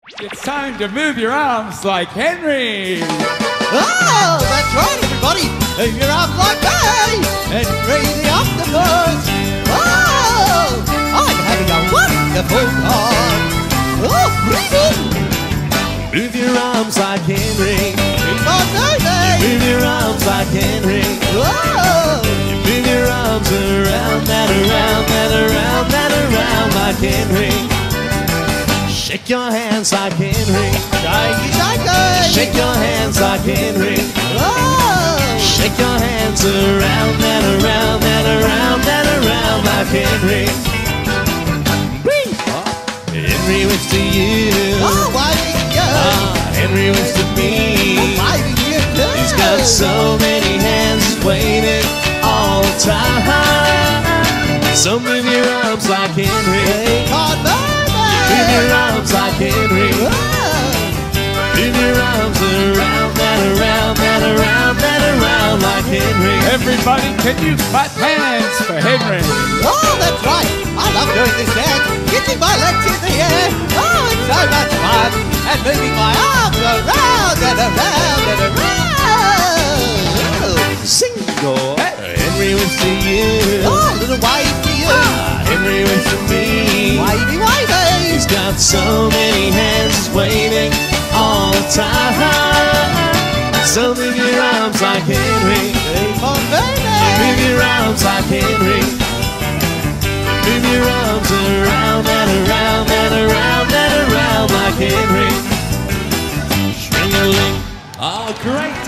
It's time to move your arms like Henry. Oh, that's right, everybody. Move your arms like me. Henry the octopus. Oh, I'm having a wonderful time. Oh, breathe in. Move your arms like Henry. Keep on moving. Move your arms like Henry. Oh, You move your arms around and around and around and around like Henry. Shake your hands like Henry. shakey, shakey. Shake your hands like Henry. Oh, Shake your hands around and around and around and around like Henry. Henry wins to you. oh, waving you. Henry wins to me. Waving you too. He's got so many hands, he's waiting all the time. So move your arms like Henry. Keep on Move moving. your arms like Henry. Oh, Move your arms around and around and around and around like Henry. Everybody, can you clap hands for Henry? oh, that's right. I love doing this dance. Getting my legs in the air. Oh, it's so much fun. And moving my arms around and around and around. Single. Henry wins to you. Oh, a little wave to you. Henry wins to me. Wavy, wavy. He's got so many hands, he's waiting all the time. So move your arms like Henry. Keep on moving. Move your arms like Henry. Move your arms around and around and around and around like Henry. String-a-ling. Oh, great